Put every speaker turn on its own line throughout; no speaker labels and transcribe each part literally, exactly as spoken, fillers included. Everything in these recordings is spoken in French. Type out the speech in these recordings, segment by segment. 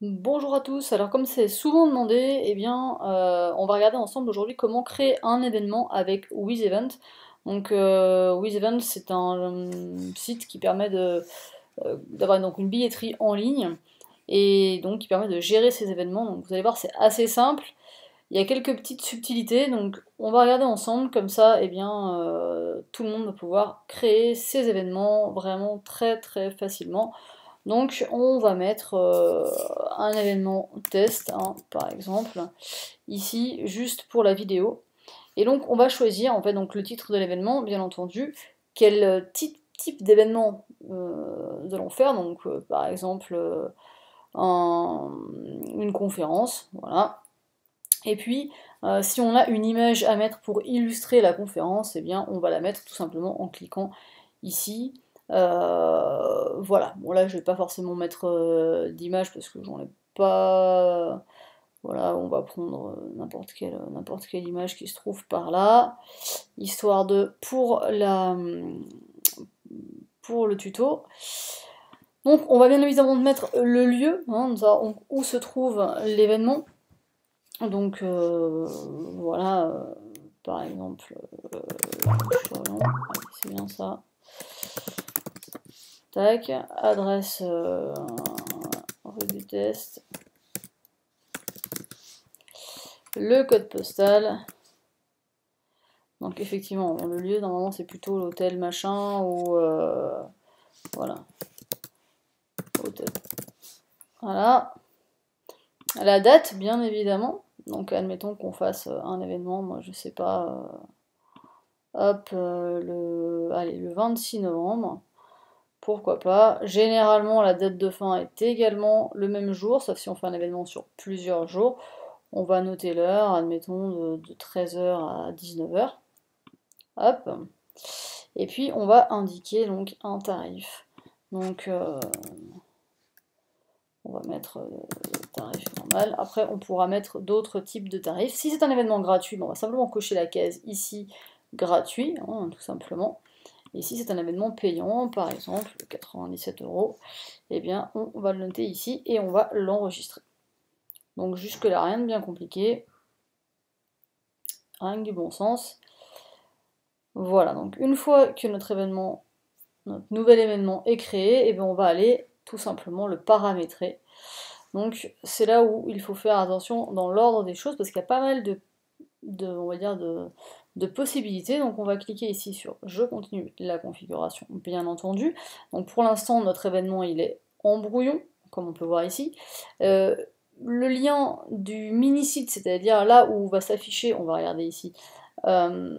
Bonjour à tous, alors comme c'est souvent demandé, eh bien, euh, on va regarder ensemble aujourd'hui comment créer un événement avec WizEvent. Donc euh, WizEvent, c'est un euh, site qui permet de, euh, d'avoir donc une billetterie en ligne et donc qui permet de gérer ces événements. Donc vous allez voir, c'est assez simple. Il y a quelques petites subtilités, donc on va regarder ensemble, comme ça, eh bien, euh, tout le monde va pouvoir créer ses événements vraiment très très facilement. Donc on va mettre euh, un événement test, hein, par exemple, ici, juste pour la vidéo. Et donc on va choisir, en fait, donc le titre de l'événement, bien entendu, quel type, type d'événement euh, nous allons faire. Donc euh, par exemple, euh, un- une conférence, voilà. Et puis, euh, si on a une image à mettre pour illustrer la conférence, eh bien, on va la mettre tout simplement en cliquant ici. Euh, voilà, bon là je vais pas forcément mettre euh, d'image parce que j'en ai pas. Voilà, on va prendre euh, n'importe quelle, n'importe quelle image qui se trouve par là, histoire de pour la pour le tuto. Donc on va bien évidemment mettre le lieu, hein, où se trouve l'événement. Donc euh, voilà, euh, par exemple, euh, c'est bien ça. Tac, adresse euh, rue du test, le code postal. Donc effectivement, le lieu normalement c'est plutôt l'hôtel machin ou euh, voilà, hôtel. Voilà, la date bien évidemment. Donc admettons qu'on fasse un événement, moi je sais pas, euh, hop, euh, le, allez, le vingt-six novembre. Pourquoi pas. Généralement, la date de fin est également le même jour, sauf si on fait un événement sur plusieurs jours. On va noter l'heure, admettons de, de treize heures à dix-neuf heures. Hop. Et puis, on va indiquer donc un tarif. Donc, euh, on va mettre le tarif normal. Après, on pourra mettre d'autres types de tarifs. Si c'est un événement gratuit, on va simplement cocher la case ici, gratuit, hein, tout simplement. Et si c'est un événement payant, par exemple quatre-vingt-dix-sept euros, eh bien on va le noter ici et on va l'enregistrer. Donc jusque là, rien de bien compliqué, rien que du bon sens. Voilà, donc une fois que notre événement, notre nouvel événement est créé, eh bien on va aller tout simplement le paramétrer. Donc c'est là où il faut faire attention dans l'ordre des choses parce qu'il y a pas mal de, de on va dire de, de possibilités. Donc on va cliquer ici sur je continue la configuration, bien entendu. Donc pour l'instant notre événement il est en brouillon, comme on peut voir ici. Euh, le lien du mini-site, c'est-à-dire là où va s'afficher, on va regarder ici. Euh,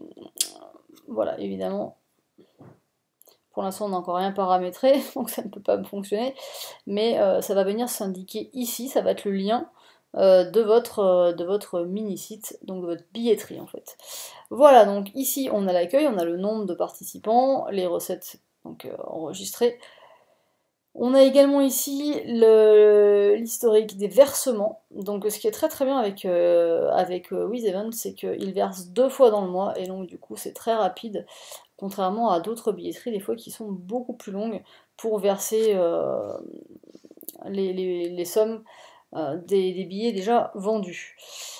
voilà, évidemment, pour l'instant on n'a encore rien paramétré, donc ça ne peut pas fonctionner, mais euh, ça va venir s'indiquer ici, ça va être le lien euh, de votre, euh, de votre mini-site, donc de votre billetterie en fait. Voilà, donc ici on a l'accueil, on a le nombre de participants, les recettes donc euh, enregistrées. On a également ici l'historique des versements. Donc ce qui est très très bien avec, euh, avec euh, WizEvent, c'est qu'il verse deux fois dans le mois, et donc du coup c'est très rapide, contrairement à d'autres billetteries des fois qui sont beaucoup plus longues pour verser euh, les, les, les, sommes euh, des, des, billets déjà vendus.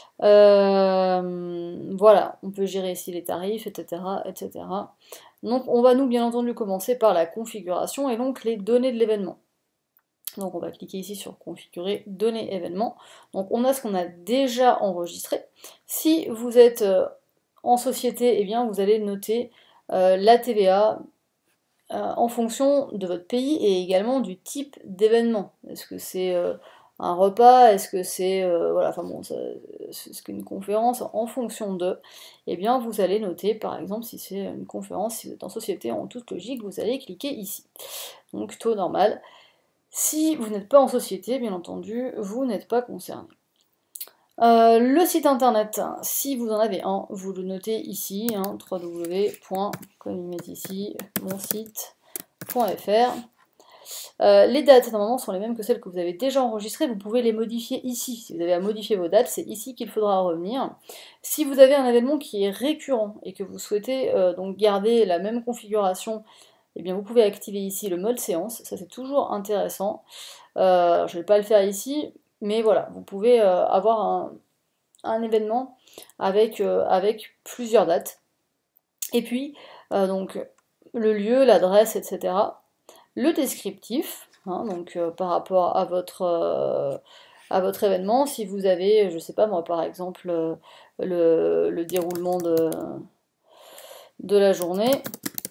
Euh, voilà, on peut gérer ici les tarifs, et cetera, et cetera. Donc on va nous bien entendu commencer par la configuration et donc les données de l'événement. Donc on va cliquer ici sur configurer données événements. Donc on a ce qu'on a déjà enregistré. Si vous êtes euh, en société, eh bien vous allez noter euh, la T V A euh, en fonction de votre pays et également du type d'événement. Est-ce que c'est euh, un repas, est-ce que c'est euh, voilà, enfin bon, c'est qu'une conférence, en fonction de, eh bien vous allez noter, par exemple, si c'est une conférence, si vous êtes en société, en toute logique, vous allez cliquer ici. Donc taux normal. Si vous n'êtes pas en société, bien entendu, vous n'êtes pas concerné. Euh, le site internet, si vous en avez un, vous le notez ici, hein, w w w point comme ils mettent ici, mon site point f r. Euh, les dates, normalement, sont les mêmes que celles que vous avez déjà enregistrées. Vous pouvez les modifier ici. Si vous avez à modifier vos dates, c'est ici qu'il faudra revenir. Si vous avez un événement qui est récurrent et que vous souhaitez euh, donc garder la même configuration eh bien vous pouvez activer ici le mode séance, ça c'est toujours intéressant. Euh, je ne vais pas le faire ici, mais voilà, vous pouvez euh, avoir un, un événement avec, euh, avec plusieurs dates. Et puis, euh, donc, le lieu, l'adresse, et cetera. Le descriptif, hein, donc euh, par rapport à votre, euh, à votre événement, si vous avez, je sais pas moi, par exemple, euh, le, le déroulement de, de la journée,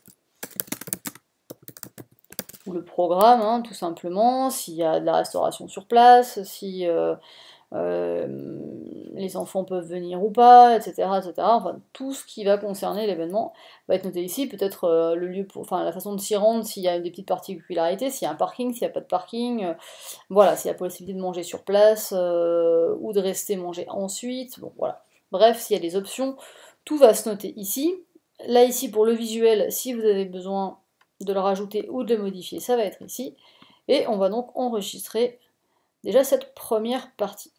ou le programme, hein, tout simplement, s'il y a de la restauration sur place, si euh, euh, les enfants peuvent venir ou pas, et cetera, et cetera. Enfin, tout ce qui va concerner l'événement va être noté ici. Peut-être euh, le lieu, pour, enfin la façon de s'y rendre, s'il y a des petites particularités, s'il y a un parking, s'il n'y a pas de parking, euh, voilà, s'il y a la possibilité de manger sur place euh, ou de rester manger ensuite. Bon, voilà. Bref, s'il y a des options, tout va se noter ici. Là, ici, pour le visuel, si vous avez besoin de le rajouter ou de le modifier, ça va être ici. Et on va donc enregistrer déjà cette première partie.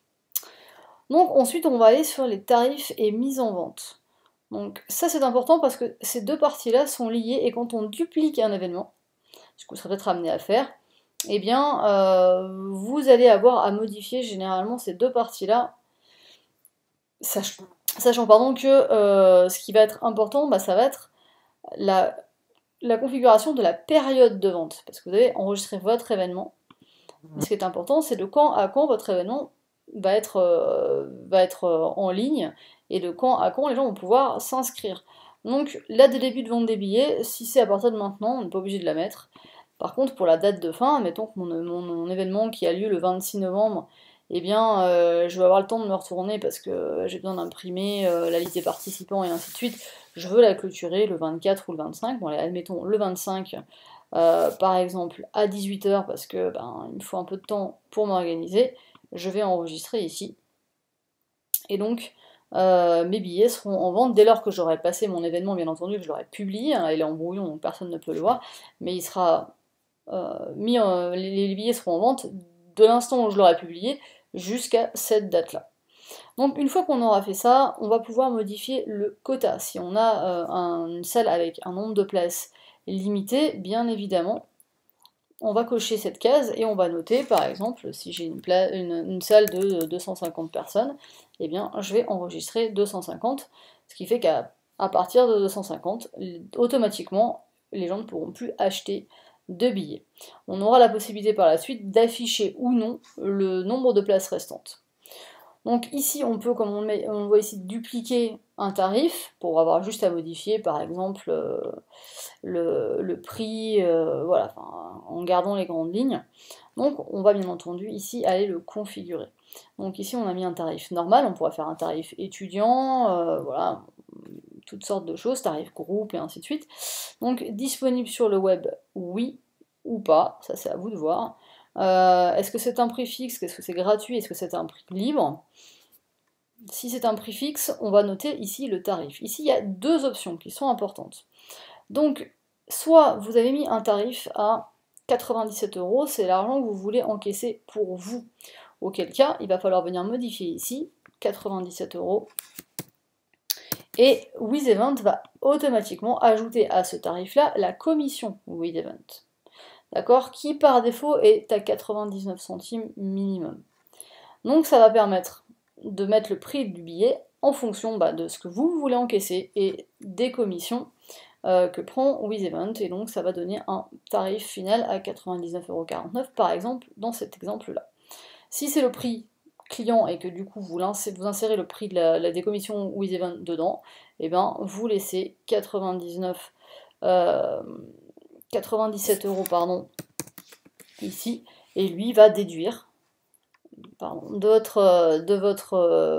Donc ensuite on va aller sur les tarifs et mise en vente. Donc ça c'est important parce que ces deux parties-là sont liées et quand on duplique un événement, ce que vous serez peut-être amené à faire, eh bien euh, vous allez avoir à modifier généralement ces deux parties-là, sachant, sachant pardon, que euh, ce qui va être important, bah, ça va être la, la configuration de la période de vente, parce que vous allez enregistrer votre événement. Et ce qui est important, c'est de quand à quand votre événement va être, euh, va être euh, en ligne et de quand à quand les gens vont pouvoir s'inscrire. Donc la date de début de vente des billets, si c'est à partir de maintenant, on n'est pas obligé de la mettre. Par contre, pour la date de fin, mettons que mon, mon, mon événement qui a lieu le vingt-six novembre, eh bien, euh, je vais avoir le temps de me retourner parce que j'ai besoin d'imprimer euh, la liste des participants et ainsi de suite. Je veux la clôturer le vingt-quatre ou le vingt-cinq. Bon, allez, admettons le vingt-cinq. Euh, par exemple à dix-huit heures parce que ben, il me faut un peu de temps pour m'organiser, je vais enregistrer ici. Et donc euh, mes billets seront en vente dès lors que j'aurai passé mon événement, bien entendu, que je l'aurai publié, hein, il est en brouillon donc personne ne peut le voir, mais il sera euh, mis en, les, les billets seront en vente de l'instant où je l'aurai publié jusqu'à cette date-là. Donc une fois qu'on aura fait ça, on va pouvoir modifier le quota. Si on a euh, un, une salle avec un nombre de places limité, bien évidemment, on va cocher cette case et on va noter, par exemple, si j'ai une, une, une salle de deux cent cinquante personnes, eh bien je vais enregistrer deux cent cinquante, ce qui fait qu'à à partir de deux cent cinquante, automatiquement, les gens ne pourront plus acheter de billets. On aura la possibilité par la suite d'afficher ou non le nombre de places restantes. Donc ici, on peut, comme on, met, on voit ici, dupliquer un tarif pour avoir juste à modifier, par exemple, euh, le, le prix, euh, voilà, enfin, en gardant les grandes lignes. Donc on va bien entendu ici aller le configurer. Donc ici, on a mis un tarif normal, on pourrait faire un tarif étudiant, euh, voilà, toutes sortes de choses, tarif groupe et ainsi de suite. Donc disponible sur le web, oui ou pas, ça c'est à vous de voir. Euh, est-ce que c'est un prix fixe? Est-ce que c'est gratuit? Est-ce que c'est un prix libre? Si c'est un prix fixe, on va noter ici le tarif. Ici, il y a deux options qui sont importantes. Donc, soit vous avez mis un tarif à quatre-vingt-dix-sept euros, c'est l'argent que vous voulez encaisser pour vous. Auquel cas, il va falloir venir modifier ici, quatre-vingt-dix-sept euros. Et WithEvent va automatiquement ajouter à ce tarif-là la commission WithEvent. D'accord, qui par défaut est à quatre-vingt-dix-neuf centimes minimum. Donc ça va permettre de mettre le prix du billet en fonction bah, de ce que vous voulez encaisser et des commissions euh, que prend WithEvent, et donc ça va donner un tarif final à quatre-vingt-dix-neuf euros quarante-neuf par exemple dans cet exemple-là. Si c'est le prix client et que du coup vous, vous insérez le prix de la, la des commissions WithEvent dedans, et eh ben vous laissez quatre-vingt-dix-neuf euh, quatre-vingt-dix-sept euros pardon, ici, et lui va déduire pardon, de votre, de, votre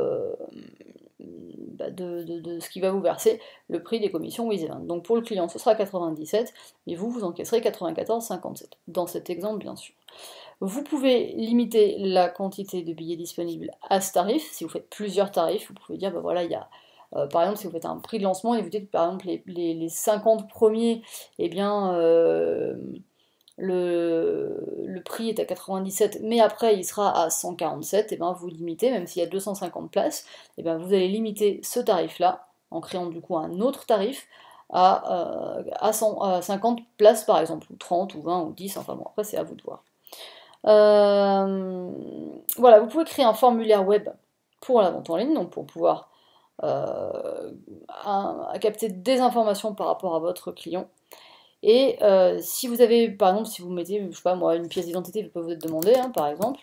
bah de, de, de ce qui va vous verser le prix des commissions WithEvent. Donc pour le client ce sera quatre-vingt-dix-sept et vous vous encaisserez quatre-vingt-quatorze virgule cinquante-sept dans cet exemple bien sûr. Vous pouvez limiter la quantité de billets disponibles à ce tarif. Si vous faites plusieurs tarifs, vous pouvez dire, bah voilà, il y a, euh, par exemple, si vous faites un prix de lancement et vous dites, par exemple, les, les, les cinquante premiers, eh bien, euh, le, le prix est à quatre-vingt-dix-sept, mais après, il sera à cent quarante-sept, et bien, vous limitez, même s'il y a deux cent cinquante places, et bien, vous allez limiter ce tarif-là, en créant du coup un autre tarif, à, euh, à, cent, à cinquante places par exemple, ou trente, ou vingt, ou dix, enfin bon, après c'est à vous de voir. Euh, voilà, vous pouvez créer un formulaire web pour la vente en ligne, donc pour pouvoir euh, à, à capter des informations par rapport à votre client. Et euh, si vous avez, par exemple, si vous mettez, je sais pas moi, une pièce d'identité, vous pouvez vous être demandé, hein, par exemple.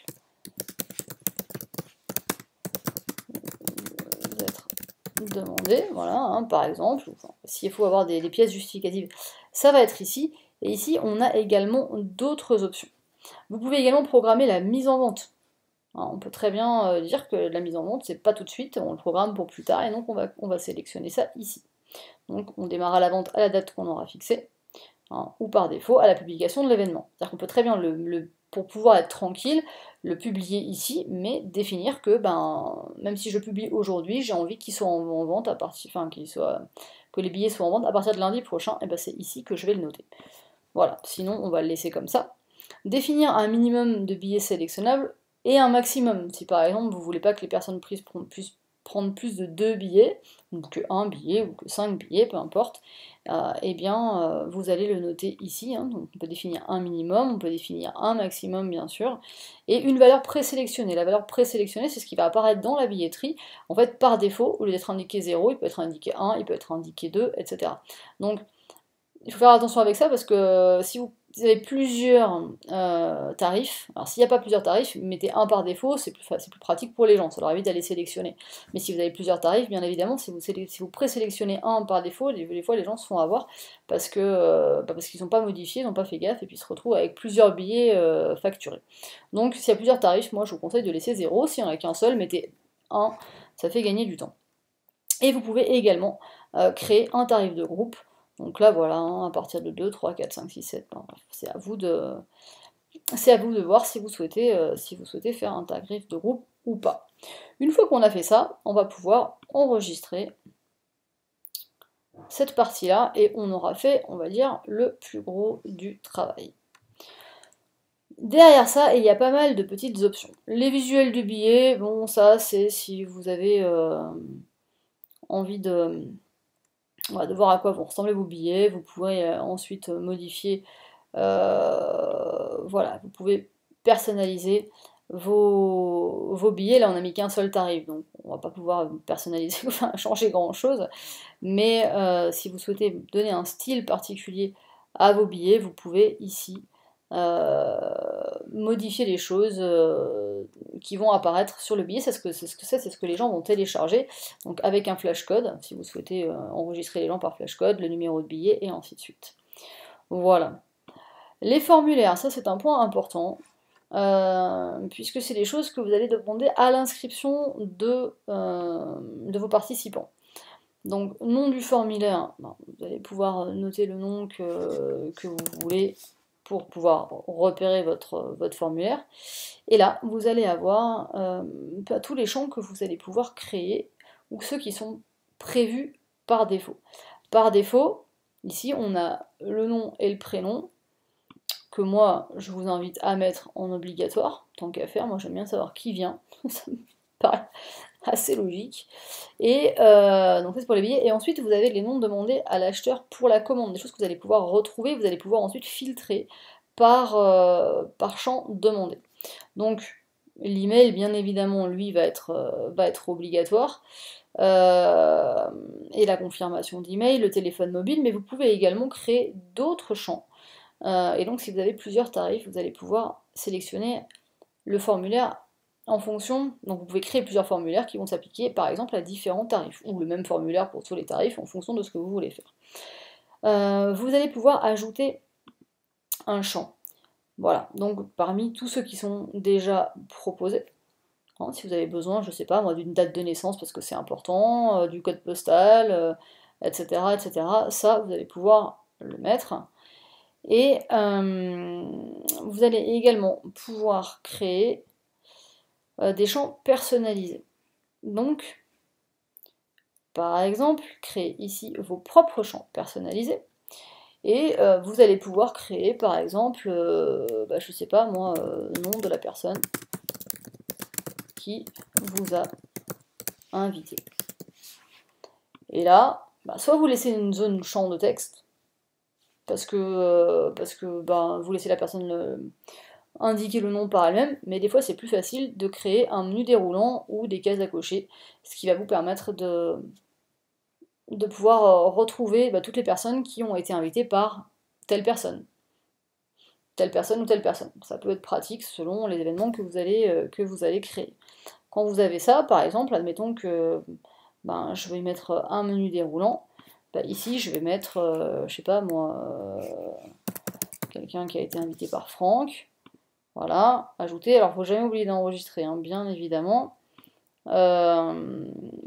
Vous être demandé, voilà, hein, par exemple. Enfin, s'il faut avoir des, des pièces justificatives, ça va être ici. Et ici, on a également d'autres options. Vous pouvez également programmer la mise en vente. Alors, on peut très bien euh, dire que la mise en vente, c'est pas tout de suite, on le programme pour plus tard, et donc on va, on va sélectionner ça ici. Donc on démarre la vente à la date qu'on aura fixée. Hein, ou par défaut à la publication de l'événement. C'est-à-dire qu'on peut très bien, le, le, pour pouvoir être tranquille, le publier ici, mais définir que ben, même si je publie aujourd'hui, j'ai envie qu'il soit en, en vente à partir, enfin qu'il soit, que les billets soient en vente à partir de lundi prochain, et ben c'est ici que je vais le noter. Voilà, sinon on va le laisser comme ça. Définir un minimum de billets sélectionnables et un maximum. Si par exemple vous voulez pas que les personnes prises puissent prendre plus de deux billets, ou que un billet, ou que cinq billets, peu importe, euh, eh bien euh, vous allez le noter ici. Hein. Donc on peut définir un minimum, on peut définir un maximum bien sûr, et une valeur présélectionnée. La valeur présélectionnée, c'est ce qui va apparaître dans la billetterie. En fait, par défaut, au lieu d'être indiqué zéro, il peut être indiqué un, il peut être indiqué deux, et cetera. Donc il faut faire attention avec ça parce que si vous avez plusieurs euh, tarifs, alors s'il n'y a pas plusieurs tarifs, mettez un par défaut, c'est plus, plus pratique pour les gens, ça leur évite d'aller sélectionner. Mais si vous avez plusieurs tarifs, bien évidemment, si vous, si vous présélectionnez un par défaut, les, les fois les gens se font avoir parce que euh, bah parce qu'ils n'ont pas modifié, ils n'ont pas fait gaffe et puis se retrouvent avec plusieurs billets euh, facturés. Donc s'il y a plusieurs tarifs, moi je vous conseille de laisser zéro, s'il n'y en a qu'un seul, mettez un, ça fait gagner du temps. Et vous pouvez également euh, créer un tarif de groupe. Donc là, voilà, hein, à partir de deux, trois, quatre, cinq, six, sept, ben, c'est à vous de, c'est à vous de voir si vous souhaitez, euh, si vous souhaitez faire un tarif de groupe ou pas. Une fois qu'on a fait ça, on va pouvoir enregistrer cette partie-là et on aura fait, on va dire, le plus gros du travail. Derrière ça, il y a pas mal de petites options. Les visuels du billet, bon, ça, c'est si vous avez euh, envie de... Voilà, de voir à quoi vont ressembler vos billets, vous pourrez euh, ensuite modifier, euh, voilà, vous pouvez personnaliser vos, vos billets. Là on n'a mis qu'un seul tarif, donc on va pas pouvoir personnaliser, enfin changer grand chose, mais euh, si vous souhaitez donner un style particulier à vos billets, vous pouvez ici euh, modifier les choses euh, qui vont apparaître sur le billet. C'est ce que c'est ce que c'est, c'est ce que les gens vont télécharger. Donc avec un flashcode, si vous souhaitez euh, enregistrer les gens par flashcode, le numéro de billet et ainsi de suite. Voilà. Les formulaires, ça c'est un point important. Euh, puisque c'est des choses que vous allez demander à l'inscription de, euh, de vos participants. Donc, nom du formulaire, ben, vous allez pouvoir noter le nom que, que vous voulez pour pouvoir repérer votre, votre formulaire. Et là, vous allez avoir euh, tous les champs que vous allez pouvoir créer, ou ceux qui sont prévus par défaut. Par défaut, ici, on a le nom et le prénom, que moi, je vous invite à mettre en obligatoire, tant qu'à faire. Moi, j'aime bien savoir qui vient, ça me paraît assez logique. Et euh, donc ça c'est pour les billets. Et ensuite vous avez les noms demandés à l'acheteur pour la commande, des choses que vous allez pouvoir retrouver, vous allez pouvoir ensuite filtrer par, euh, par champ demandé. Donc l'email bien évidemment lui va être, euh, va être obligatoire. Euh, et la confirmation d'email, le téléphone mobile, mais vous pouvez également créer d'autres champs. Euh, et donc si vous avez plusieurs tarifs, vous allez pouvoir sélectionner le formulaire en fonction, donc vous pouvez créer plusieurs formulaires qui vont s'appliquer par exemple à différents tarifs, ou le même formulaire pour tous les tarifs en fonction de ce que vous voulez faire. Euh, vous allez pouvoir ajouter un champ. Voilà, donc parmi tous ceux qui sont déjà proposés, hein, si vous avez besoin, je sais pas moi, d'une date de naissance parce que c'est important, euh, du code postal, euh, et cetera, et cetera, ça vous allez pouvoir le mettre. Et euh, vous allez également pouvoir créer des champs personnalisés. Donc, par exemple, créez ici vos propres champs personnalisés. Et euh, vous allez pouvoir créer, par exemple, euh, bah, je sais pas moi, euh, nom de la personne qui vous a invité. Et là, bah, soit vous laissez une zone champ de texte, parce que, euh, parce que bah, vous laissez la personne le, indiquer le nom par elle-même, mais des fois c'est plus facile de créer un menu déroulant ou des cases à cocher, ce qui va vous permettre de, de pouvoir euh, retrouver bah, toutes les personnes qui ont été invitées par telle personne. Telle personne ou telle personne. Ça peut être pratique selon les événements que vous allez, euh, que vous allez créer. Quand vous avez ça, par exemple, admettons que ben, je vais mettre un menu déroulant, ben, ici je vais mettre, euh, je sais pas moi, euh, quelqu'un qui a été invité par Franck, voilà, ajouter, alors faut jamais oublier d'enregistrer, hein, bien évidemment. Euh,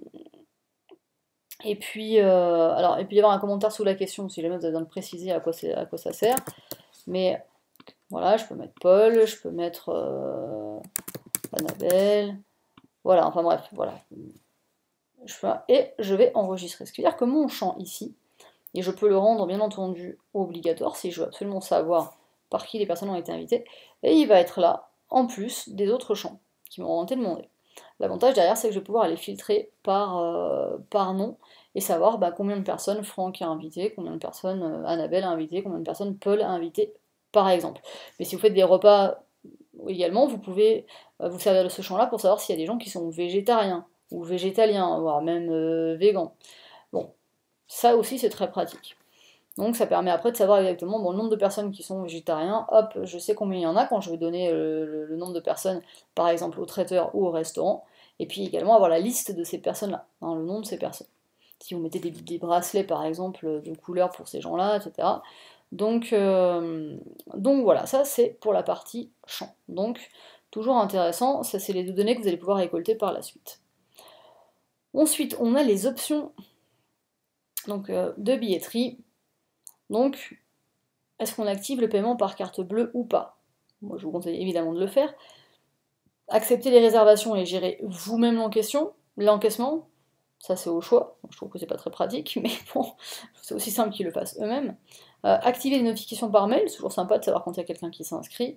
et puis, euh, alors, et puis y avoir un commentaire sous la question, si jamais vous avez besoin de préciser à quoi, à quoi ça sert, mais voilà, je peux mettre Paul, je peux mettre euh, Annabelle, voilà, enfin bref, voilà. Je fais, et je vais enregistrer. Ce qui veut dire que mon champ ici, et je peux le rendre bien entendu obligatoire si je veux absolument savoir par qui les personnes ont été invitées, et il va être là, en plus des autres champs qui m'ont été demandés. L'avantage derrière, c'est que je vais pouvoir aller filtrer par, euh, par nom, et savoir bah, combien de personnes Franck a invité, combien de personnes euh, Annabelle a invité, combien de personnes Paul a invité, par exemple. Mais si vous faites des repas également, vous pouvez euh, vous servir de ce champ-là pour savoir s'il y a des gens qui sont végétariens, ou végétaliens, voire même euh, végans. Bon, ça aussi c'est très pratique. Donc ça permet après de savoir exactement bon, le nombre de personnes qui sont végétariens, hop, je sais combien il y en a quand je vais donner euh, le, le nombre de personnes, par exemple au traiteur ou au restaurant, et puis également avoir la liste de ces personnes-là, hein, le nom de ces personnes. Si vous mettez des, des bracelets par exemple de couleurs pour ces gens-là, et cetera. Donc, euh, donc voilà, ça c'est pour la partie champ. Donc toujours intéressant, ça c'est les deux données que vous allez pouvoir récolter par la suite. Ensuite, on a les options donc, euh, de billetterie. Donc, est-ce qu'on active le paiement par carte bleue ou pas? Moi, je vous conseille évidemment de le faire. Accepter les réservations et gérer vous-même l'encaissement, l'encaissement, ça c'est au choix. Je trouve que c'est pas très pratique, mais bon, c'est aussi simple qu'ils le fassent eux-mêmes. Euh, activer les notifications par mail, c'est toujours sympa de savoir quand il y a quelqu'un qui s'inscrit.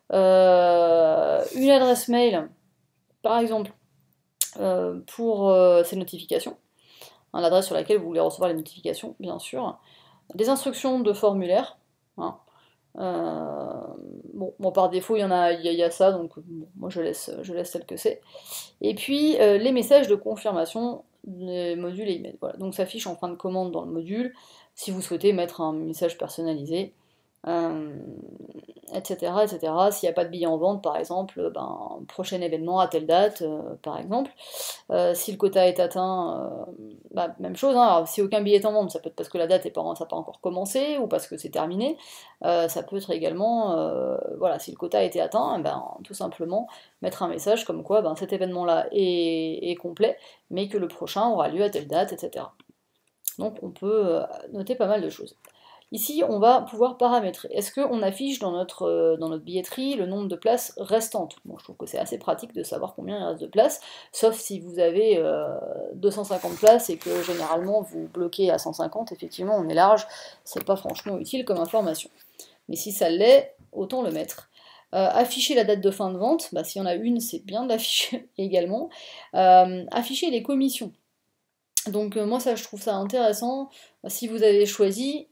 Euh, une adresse mail, par exemple, euh, pour euh, ces notifications. Hein, l'adresse sur laquelle vous voulez recevoir les notifications, bien sûr. Des instructions de formulaire. Hein. Euh, bon, bon, par défaut, il y en a, il y, y a ça, donc bon, moi je laisse, je laisse tel que c'est. Et puis euh, les messages de confirmation des modules et email. Voilà, donc ça s'affiche en fin de commande dans le module. Si vous souhaitez mettre un message personnalisé, euh, et cetera, et cetera. S'il n'y a pas de billet en vente, par exemple, ben, prochain événement à telle date, euh, par exemple. Euh, si le quota est atteint, euh, bah, même chose, hein. Alors, si aucun billet est en vente, ça peut être parce que la date n'a pas, pas encore commencé, ou parce que c'est terminé. Euh, ça peut être également, euh, voilà, si le quota a été atteint, ben, tout simplement mettre un message comme quoi ben, cet événement-là est, est complet, mais que le prochain aura lieu à telle date, et cetera. Donc on peut noter pas mal de choses. Ici, on va pouvoir paramétrer. Est-ce qu'on affiche dans notre, euh, dans notre billetterie le nombre de places restantes? Bon, je trouve que c'est assez pratique de savoir combien il reste de places, sauf si vous avez euh, deux cent cinquante places et que généralement vous bloquez à cent cinquante, effectivement on est large, c'est pas franchement utile comme information. Mais si ça l'est, autant le mettre. Euh, afficher la date de fin de vente, bah, s'il y en a une, c'est bien de l'afficher également. Euh, afficher les commissions. Donc euh, moi ça je trouve ça intéressant, si vous avez choisi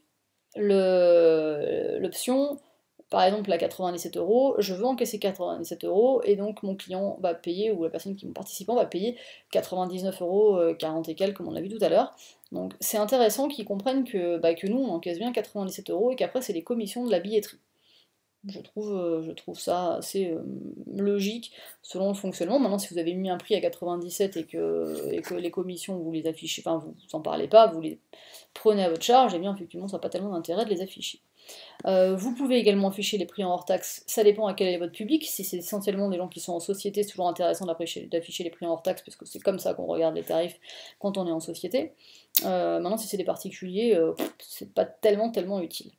l'option, par exemple à quatre-vingt-dix-sept euros, je veux encaisser quatre-vingt-dix-sept euros, et donc mon client va payer, ou la personne qui mon participant va payer quatre-vingt-dix-neuf euros quarante et quelques, comme on l'a vu tout à l'heure. Donc c'est intéressant qu'ils comprennent que, bah, que nous on encaisse bien quatre-vingt-dix-sept euros, et qu'après c'est les commissions de la billetterie. Je trouve, je trouve ça assez euh, logique selon le fonctionnement. Maintenant, si vous avez mis un prix à quatre-vingt-dix-sept et que, et que les commissions, vous les affichez, enfin, vous en parlez pas, vous les prenez à votre charge, et bien effectivement, ça n'a pas tellement d'intérêt de les afficher. Euh, vous pouvez également afficher les prix en hors taxe, ça dépend à quel est votre public. Si c'est essentiellement des gens qui sont en société, c'est toujours intéressant d'afficher les prix en hors taxe, parce que c'est comme ça qu'on regarde les tarifs quand on est en société. Euh, maintenant, si c'est des particuliers, euh, c'est pas tellement, tellement utile.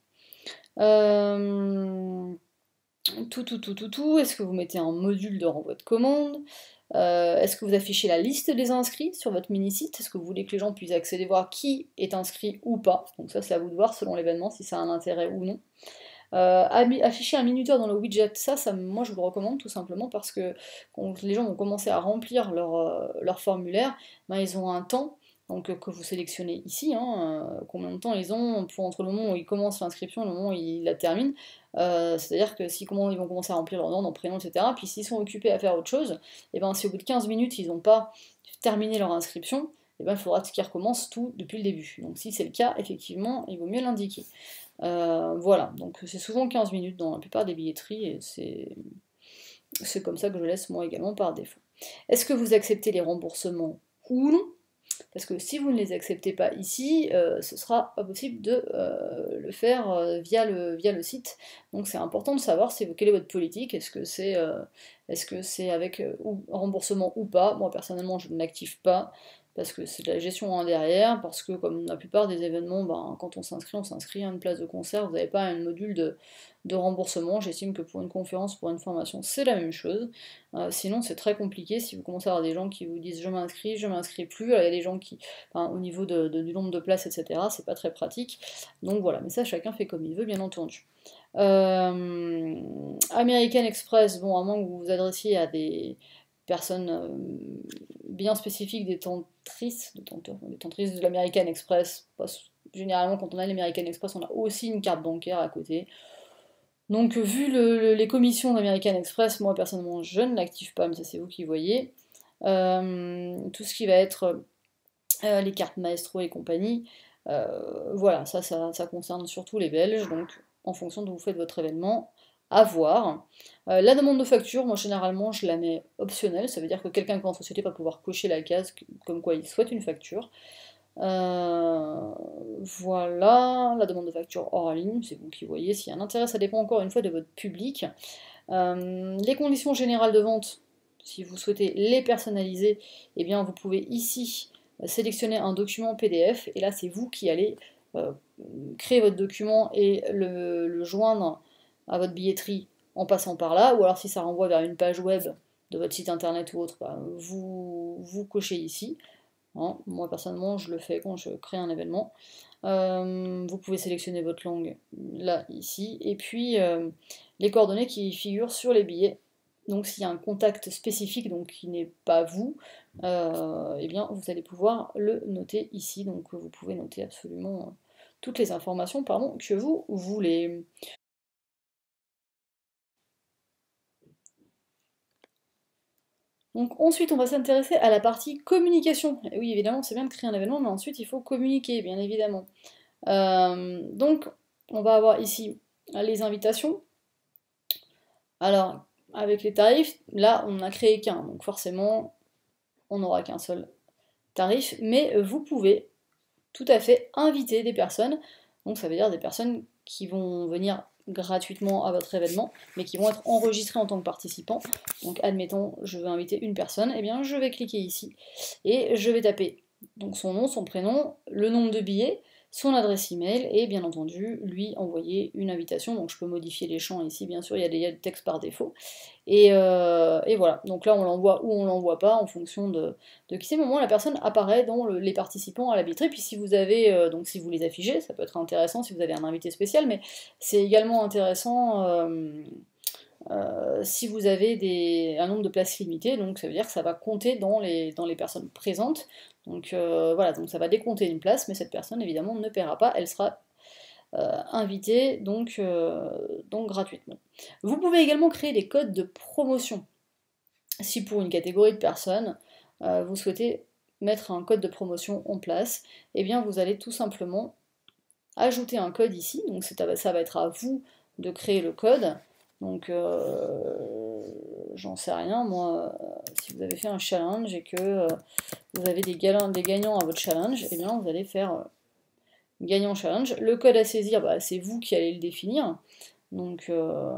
Euh, tout, tout, tout, tout, tout. Est-ce que vous mettez un module de renvoi de commande? euh, Est-ce que vous affichez la liste des inscrits sur votre mini-site? Est-ce que vous voulez que les gens puissent accéder, voir qui est inscrit ou pas? Donc ça, c'est à vous de voir selon l'événement, si ça a un intérêt ou non. Euh, afficher un minuteur dans le widget, ça, ça, moi je vous le recommande tout simplement parce que quand les gens vont commencer à remplir leur, euh, leur formulaire, ben, ils ont un temps donc euh, que vous sélectionnez ici, hein, euh, combien de temps ils ont pour entre le moment où ils commencent l'inscription et le moment où ils la terminent. Euh, C'est-à-dire que si comment ils vont commencer à remplir leur nom, leur prénom, et cetera. Puis s'ils sont occupés à faire autre chose, et ben si au bout de quinze minutes ils n'ont pas terminé leur inscription, et ben il faudra qu'ils recommencent tout depuis le début. Donc si c'est le cas, effectivement, il vaut mieux l'indiquer. Euh, voilà, donc c'est souvent quinze minutes dans la plupart des billetteries, et c'est c'est comme ça que je laisse moi également par défaut. Est-ce que vous acceptez les remboursements ou non? Parce que si vous ne les acceptez pas ici, euh, ce sera pas possible de euh, le faire euh, via, le, via le site. Donc c'est important de savoir si, quelle est votre politique, est-ce que c'est euh, est-ce que c'est avec euh, ou, remboursement ou pas. Moi personnellement je ne l'active pas, parce que c'est de la gestion hein, derrière, parce que comme la plupart des événements, ben, quand on s'inscrit, on s'inscrit à une place de concert, vous n'avez pas un module de, de remboursement. J'estime que pour une conférence, pour une formation, c'est la même chose. Euh, sinon, c'est très compliqué si vous commencez à avoir des gens qui vous disent je m'inscris, je m'inscris plus. Alors, il y a des gens qui, enfin, au niveau de, de, du nombre de places, et cetera, c'est pas très pratique. Donc voilà, mais ça, chacun fait comme il veut, bien entendu. Euh, American Express, bon, à moins que vous vous adressiez à des personnes euh, bien spécifiques, des tentrices, des, tenteurs, des tentrices de l'American Express. Généralement, quand on a l'American Express, on a aussi une carte bancaire à côté. Donc, vu le, le, les commissions d'American Express, moi personnellement, je ne l'active pas, mais ça c'est vous qui voyez. Euh, tout ce qui va être euh, les cartes Maestro et compagnie, euh, voilà, ça, ça, ça concerne surtout les Belges, donc en fonction de où vous faites votre événement, à voir. Euh, la demande de facture, moi généralement je la mets optionnelle, ça veut dire que quelqu'un qui est en société va pouvoir cocher la case comme quoi il souhaite une facture. Euh, voilà, la demande de facture hors ligne, c'est vous qui voyez s'il y a un intérêt, ça dépend encore une fois de votre public. Euh, les conditions générales de vente, si vous souhaitez les personnaliser, eh bien vous pouvez ici sélectionner un document P D F, et là c'est vous qui allez euh, créer votre document et le, le joindre à votre billetterie en passant par là, ou alors si ça renvoie vers une page web de votre site internet ou autre, bah, vous, vous cochez ici. Hein, moi personnellement je le fais quand je crée un événement. Euh, vous pouvez sélectionner votre langue là, ici, et puis euh, les coordonnées qui figurent sur les billets. Donc s'il y a un contact spécifique, donc qui n'est pas vous, euh, eh bien vous allez pouvoir le noter ici. Donc vous pouvez noter absolument toutes les informations pardon, que vous voulez. Donc ensuite, on va s'intéresser à la partie communication. Et oui, évidemment, c'est bien de créer un événement, mais ensuite, il faut communiquer, bien évidemment. Euh, donc, on va avoir ici les invitations. Alors, avec les tarifs, là, on n'a créé qu'un, donc forcément, on n'aura qu'un seul tarif, mais vous pouvez tout à fait inviter des personnes, donc ça veut dire des personnes qui vont venir gratuitement à votre événement, mais qui vont être enregistrés en tant que participants. Donc admettons, je veux inviter une personne, et eh bien je vais cliquer ici, et je vais taper donc son nom, son prénom, le nombre de billets, son adresse email, et bien entendu, lui envoyer une invitation. Donc je peux modifier les champs ici, bien sûr, il y a des, il y a des textes par défaut. Et, euh, et voilà, donc là on l'envoie ou on l'envoie pas en fonction de, de qui c'est. Mais au moins la personne apparaît dans le, les participants à la billetterie. Puis si vous avez, euh, donc si vous les affichez, ça peut être intéressant si vous avez un invité spécial, mais c'est également intéressant euh, euh, si vous avez des, un nombre de places limitées, donc ça veut dire que ça va compter dans les, dans les personnes présentes. Donc euh, voilà, donc ça va décompter une place, mais cette personne évidemment ne paiera pas, elle sera euh, invité donc, euh, donc gratuitement. Vous pouvez également créer des codes de promotion. Si pour une catégorie de personnes, euh, vous souhaitez mettre un code de promotion en place, eh bien vous allez tout simplement ajouter un code ici, donc ça va être à vous de créer le code. Donc euh, j'en sais rien, moi, euh, si vous avez fait un challenge et que euh, vous avez des, des gagnants à votre challenge, eh bien vous allez faire euh, gagnant challenge. Le code à saisir, bah, c'est vous qui allez le définir. Donc, euh,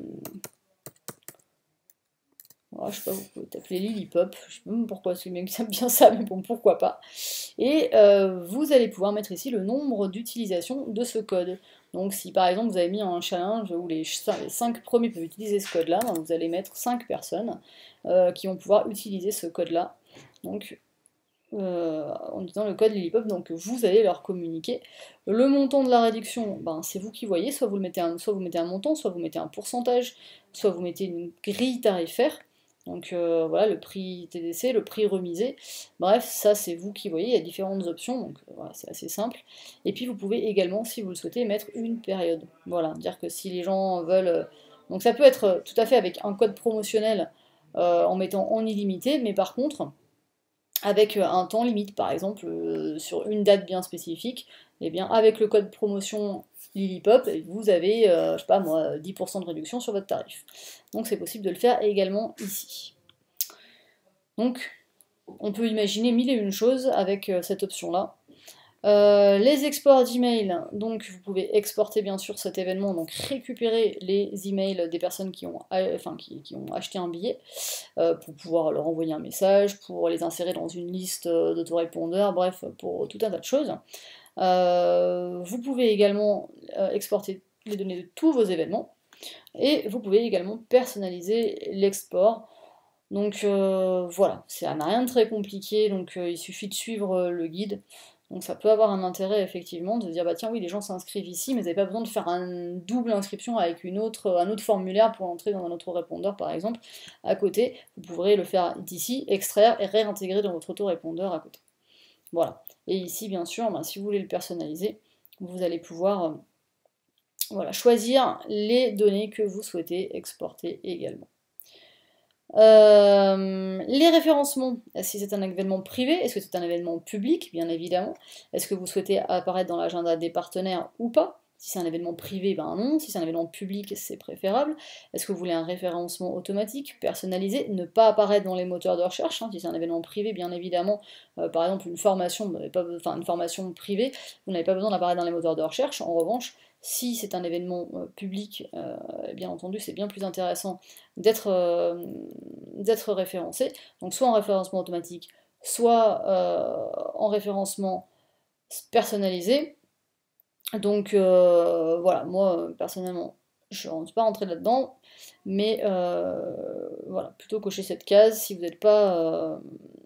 oh, je sais pas, vous pouvez t'appeler Lilipop. Je sais pas pourquoi c'est bien que ça bien ça, mais bon, pourquoi pas. Et euh, vous allez pouvoir mettre ici le nombre d'utilisations de ce code. Donc, si par exemple vous avez mis un challenge où les cinq premiers peuvent utiliser ce code-là, ben, vous allez mettre cinq personnes euh, qui vont pouvoir utiliser ce code-là. Donc, Euh, en disant le code Lilipop, donc vous allez leur communiquer. Le montant de la réduction, ben, c'est vous qui voyez, soit vous, mettez un, soit vous mettez un montant, soit vous mettez un pourcentage, soit vous mettez une grille tarifaire. Donc euh, voilà, le prix T D C, le prix remisé, bref, ça c'est vous qui voyez, il y a différentes options, donc euh, voilà, c'est assez simple. Et puis vous pouvez également, si vous le souhaitez, mettre une période. Voilà, dire que si les gens veulent... euh, donc ça peut être tout à fait avec un code promotionnel euh, en mettant en illimité, mais par contre, avec un temps limite, par exemple, euh, sur une date bien spécifique, et bien avec le code promotion Lilipop, vous avez, euh, je sais pas moi, dix pour cent de réduction sur votre tarif. Donc c'est possible de le faire également ici. Donc on peut imaginer mille et une choses avec euh, cette option-là. Euh, les exports d'emails, donc vous pouvez exporter bien sûr cet événement, donc récupérer les emails des personnes qui ont, enfin, qui, qui ont acheté un billet, euh, pour pouvoir leur envoyer un message, pour les insérer dans une liste d'autorépondeurs, bref, pour tout un tas de choses. Euh, vous pouvez également euh, exporter les données de tous vos événements, et vous pouvez également personnaliser l'export. Donc euh, voilà, ça n'a rien de très compliqué, donc euh, il suffit de suivre euh, le guide. Donc ça peut avoir un intérêt effectivement de se dire bah tiens oui les gens s'inscrivent ici mais vous n'avez pas besoin de faire une double inscription avec une autre, un autre formulaire pour entrer dans un autre répondeur par exemple à côté. Vous pourrez le faire d'ici, extraire et réintégrer dans votre autorépondeur à côté. Voilà. Et ici bien sûr, ben, si vous voulez le personnaliser, vous allez pouvoir euh, voilà, choisir les données que vous souhaitez exporter également. Euh, les référencements, si c'est un événement privé, est-ce que c'est un événement public, bien évidemment. Est-ce que vous souhaitez apparaître dans l'agenda des partenaires ou pas? Si c'est un événement privé, ben non. Si c'est un événement public, c'est préférable. Est-ce que vous voulez un référencement automatique, personnalisé, ne pas apparaître dans les moteurs de recherche, hein, si c'est un événement privé, bien évidemment, euh, par exemple une formation, vous n'avez pas, enfin une formation privée, vous n'avez pas besoin d'apparaître dans les moteurs de recherche. En revanche, si c'est un événement euh, public, euh, bien entendu, c'est bien plus intéressant d'être euh, d'être référencé. Donc soit en référencement automatique, soit euh, en référencement personnalisé. Donc euh, voilà, moi personnellement, je ne suis pas rentrée là-dedans, mais euh, voilà, plutôt cocher cette case si vous n'êtes pas, euh,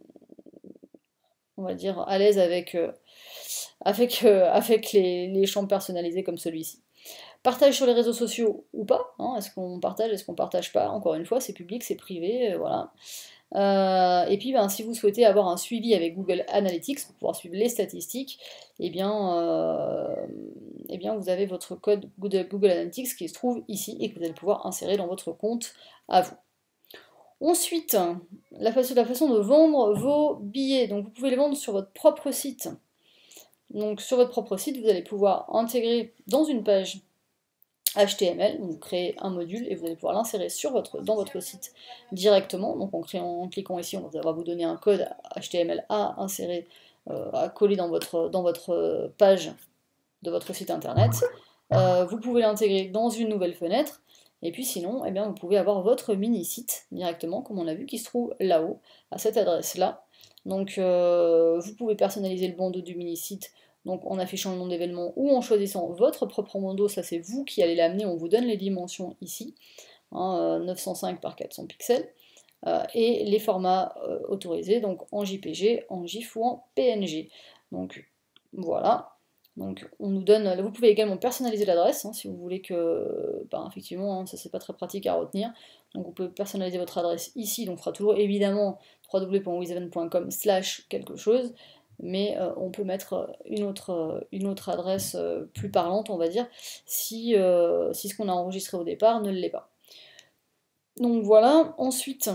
on va dire, à l'aise avec, euh, avec, euh, avec les, les champs personnalisés comme celui-ci. Partage sur les réseaux sociaux ou pas, hein, est-ce qu'on partage, est-ce qu'on partage pas, encore une fois, c'est public, c'est privé, euh, voilà. Euh, et puis ben, si vous souhaitez avoir un suivi avec Google Analytics pour pouvoir suivre les statistiques, et eh bien, euh, eh bien vous avez votre code Google, Google Analytics qui se trouve ici et que vous allez pouvoir insérer dans votre compte à vous. Ensuite, la façon, la façon de vendre vos billets, donc vous pouvez les vendre sur votre propre site. Donc sur votre propre site, vous allez pouvoir intégrer dans une page H T M L, vous créez un module et vous allez pouvoir l'insérer sur votre, dans votre site directement. Donc en, créant, en cliquant ici, on va vous donner un code H T M L à insérer, euh, à coller dans votre, dans votre page de votre site internet. Euh, vous pouvez l'intégrer dans une nouvelle fenêtre. Et puis sinon, eh bien, vous pouvez avoir votre mini-site directement, comme on l'a vu, qui se trouve là-haut, à cette adresse-là. Donc euh, vous pouvez personnaliser le bandeau du mini-site, donc en affichant le nom d'événement ou en choisissant votre propre bandeau, ça c'est vous qui allez l'amener, on vous donne les dimensions ici, hein, neuf cent cinq par quatre cents pixels, euh, et les formats euh, autorisés, donc en J P G, en GIF ou en P N G. Donc voilà. Donc on nous donne, vous pouvez également personnaliser l'adresse, hein, si vous voulez que, ben, effectivement, hein, ça c'est pas très pratique à retenir. Donc vous pouvez personnaliser votre adresse ici, donc on fera toujours évidemment w w w point wizeven point com slash quelque chose, mais euh, on peut mettre une autre, une autre adresse euh, plus parlante, on va dire, si, euh, si ce qu'on a enregistré au départ ne l'est pas. Donc voilà, ensuite,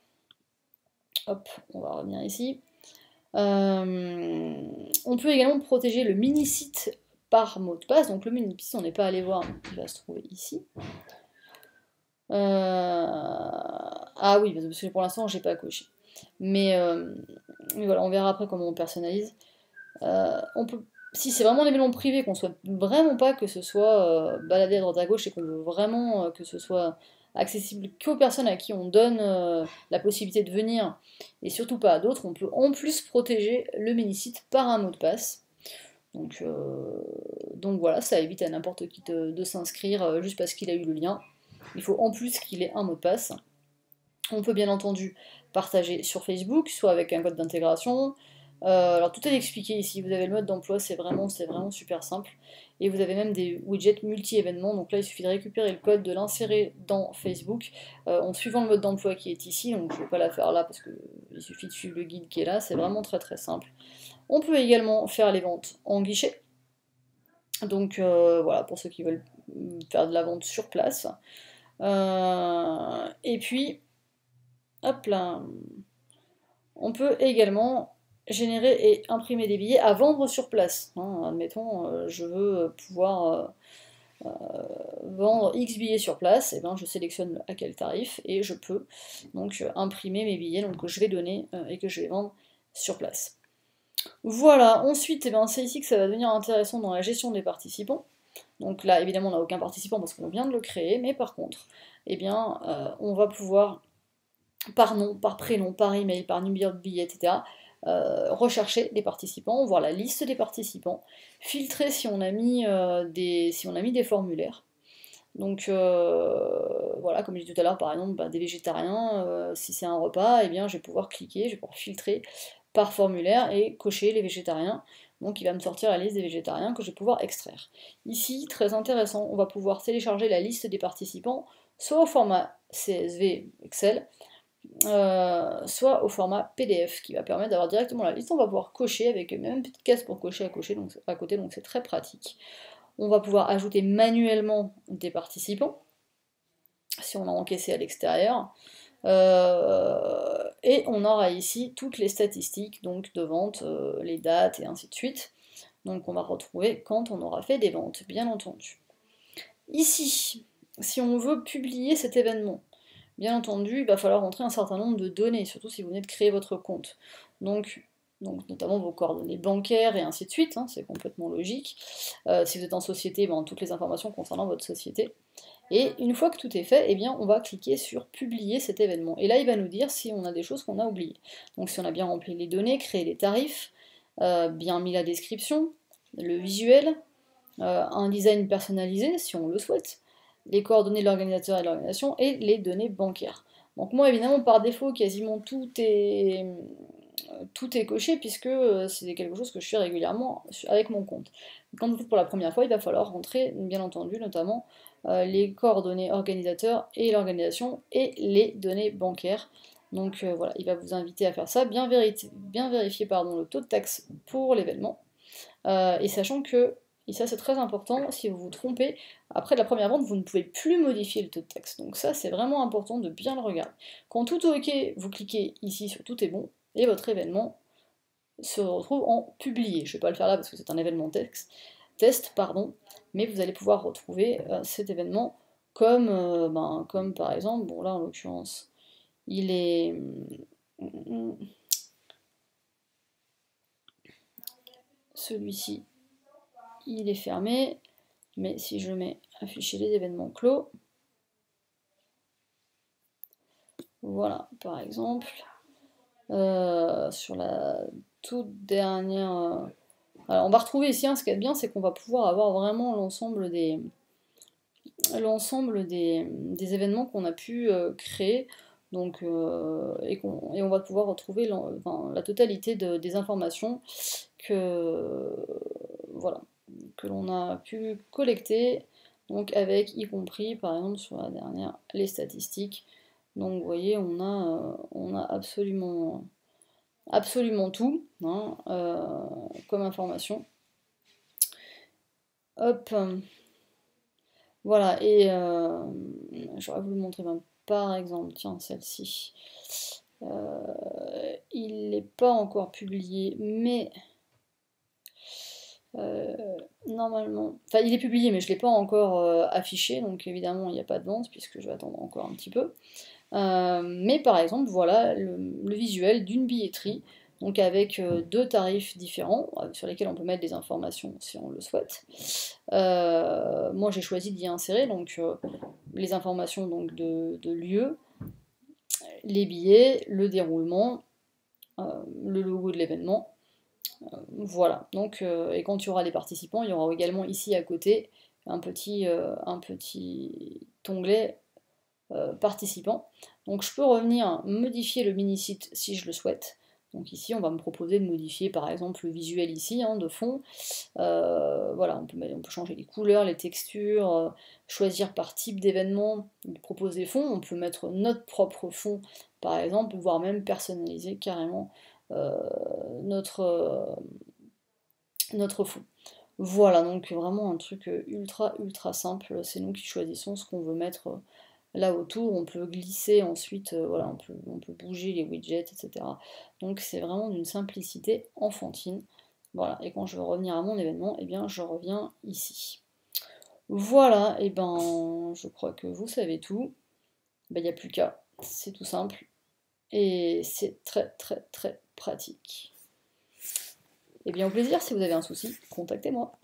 hop, on va revenir ici. Euh, on peut également protéger le mini-site par mot de passe. Donc le mini-site, on n'est pas allé voir, il va se trouver ici. Euh, ah oui, parce que pour l'instant, j'ai pas coché. Mais, euh, mais voilà, on verra après comment on personnalise. Euh, on peut, si c'est vraiment un événement privé, qu'on souhaite vraiment pas que ce soit euh, baladé à droite à gauche et qu'on veut vraiment euh, que ce soit accessible qu'aux personnes à qui on donne euh, la possibilité de venir, et surtout pas à d'autres, on peut en plus protéger le mini-site par un mot de passe. Donc, euh, donc voilà, ça évite à n'importe qui de, de s'inscrire euh, juste parce qu'il a eu le lien. Il faut en plus qu'il ait un mot de passe. On peut bien entendu partager sur Facebook, soit avec un code d'intégration, Euh, alors tout est expliqué ici, vous avez le mode d'emploi, c'est vraiment, c'est vraiment super simple. Et vous avez même des widgets multi-événements, donc là il suffit de récupérer le code, de l'insérer dans Facebook, euh, en suivant le mode d'emploi qui est ici, donc je ne vais pas la faire là parce qu'il suffit de suivre le guide qui est là, c'est vraiment très très simple. On peut également faire les ventes en guichet, donc euh, voilà, pour ceux qui veulent faire de la vente sur place. Euh, et puis, hop là, on peut également générer et imprimer des billets à vendre sur place. Hein, admettons, euh, je veux pouvoir euh, euh, vendre X billets sur place, et ben je sélectionne à quel tarif et je peux donc euh, imprimer mes billets donc, que je vais donner euh, et que je vais vendre sur place. Voilà, ensuite, eh ben, c'est ici que ça va devenir intéressant dans la gestion des participants. Donc là, évidemment, on n'a aucun participant parce qu'on vient de le créer, mais par contre, eh bien, euh, on va pouvoir, par nom, par prénom, par email, par numéro de billet, et cetera, euh, rechercher des participants, voir la liste des participants, filtrer si on a mis, euh, des, si on a mis des formulaires. Donc euh, voilà, comme je disais tout à l'heure, par exemple, bah, des végétariens, euh, si c'est un repas, eh bien, je vais pouvoir cliquer, je vais pouvoir filtrer par formulaire et cocher les végétariens. Donc il va me sortir la liste des végétariens que je vais pouvoir extraire. Ici, très intéressant, on va pouvoir télécharger la liste des participants, soit au format C S V Excel, euh, soit au format P D F, qui va permettre d'avoir directement la liste. On va pouvoir cocher avec même une petite case pour cocher à, cocher, donc, à côté, donc c'est très pratique. On va pouvoir ajouter manuellement des participants, si on a encaissé à l'extérieur. Euh, et on aura ici toutes les statistiques donc, de vente, euh, les dates et ainsi de suite. Donc on va retrouver quand on aura fait des ventes, bien entendu. Ici, si on veut publier cet événement, bien entendu, il va falloir rentrer un certain nombre de données, surtout si vous venez de créer votre compte. Donc, donc notamment vos coordonnées bancaires et ainsi de suite, hein, c'est complètement logique. Euh, si vous êtes en société, ben, toutes les informations concernant votre société. Et une fois que tout est fait, eh bien, on va cliquer sur publier cet événement. Et là, il va nous dire si on a des choses qu'on a oubliées. Donc si on a bien rempli les données, créé les tarifs, euh, bien mis la description, le visuel, euh, un design personnalisé si on le souhaite, les coordonnées de l'organisateur et de l'organisation et les données bancaires. Donc moi évidemment par défaut quasiment tout est, tout est coché puisque c'est quelque chose que je fais régulièrement avec mon compte. Quand vous faites pour la première fois, il va falloir rentrer bien entendu notamment euh, les coordonnées organisateurs et l'organisation et les données bancaires. Donc euh, voilà, il va vous inviter à faire ça, bien, vérifier, bien vérifier pardon, le taux de taxe pour l'événement, euh, et sachant que, et ça c'est très important, si vous vous trompez, après la première vente, vous ne pouvez plus modifier le taux de taxe. Donc ça c'est vraiment important de bien le regarder. Quand tout est ok, vous cliquez ici sur tout est bon, et votre événement se retrouve en publié. Je ne vais pas le faire là parce que c'est un événement texte, test, pardon, mais vous allez pouvoir retrouver euh, cet événement comme, euh, ben, comme par exemple, bon là en l'occurrence, il est... Celui-ci, il est fermé, mais si je mets afficher les événements clos, voilà, par exemple, euh, sur la toute dernière... Euh, alors on va retrouver ici, hein, ce qui est bien, c'est qu'on va pouvoir avoir vraiment l'ensemble des l'ensemble des, des événements qu'on a pu euh, créer, donc, euh, et, on, et on va pouvoir retrouver la, enfin, la totalité de, des informations que, voilà, que l'on a pu collecter, donc avec y compris par exemple sur la dernière les statistiques. Donc vous voyez, on a, euh, on a absolument, absolument tout hein, euh, comme information. Hop, voilà, et euh, j'aurais voulu montrer ben, par exemple, tiens, celle-ci. Euh, il n'est pas encore publié, mais euh, normalement, enfin il est publié, mais je ne l'ai pas encore euh, affiché, donc évidemment il n'y a pas de vente puisque je vais attendre encore un petit peu. Euh, mais par exemple, voilà le, le visuel d'une billetterie, donc avec euh, deux tarifs différents euh, sur lesquels on peut mettre des informations si on le souhaite. Euh, moi j'ai choisi d'y insérer donc euh, les informations donc, de, de lieu, les billets, le déroulement, euh, le logo de l'événement. Euh, voilà, donc, euh, et quand il y aura des participants, il y aura également ici à côté un petit, euh, un petit onglet euh, participants. Donc je peux revenir modifier le mini-site si je le souhaite. Donc ici, on va me proposer de modifier par exemple le visuel ici, hein, de fond. Euh, voilà, on peut, on peut changer les couleurs, les textures, euh, choisir par type d'événement, proposer fond. On peut mettre notre propre fond, par exemple, voire même personnaliser carrément euh, notre, euh, notre fond. Voilà, donc vraiment un truc ultra ultra simple. C'est nous qui choisissons ce qu'on veut mettre là autour. On peut glisser ensuite, euh, voilà, on peut, on peut bouger les widgets, et cetera. Donc c'est vraiment d'une simplicité enfantine. Voilà, et quand je veux revenir à mon événement, eh bien je reviens ici. Voilà, et ben je crois que vous savez tout. Ben, il n'y a plus qu'à, c'est tout simple. Et c'est très très très pratique. Et bien au plaisir, si vous avez un souci, contactez-moi.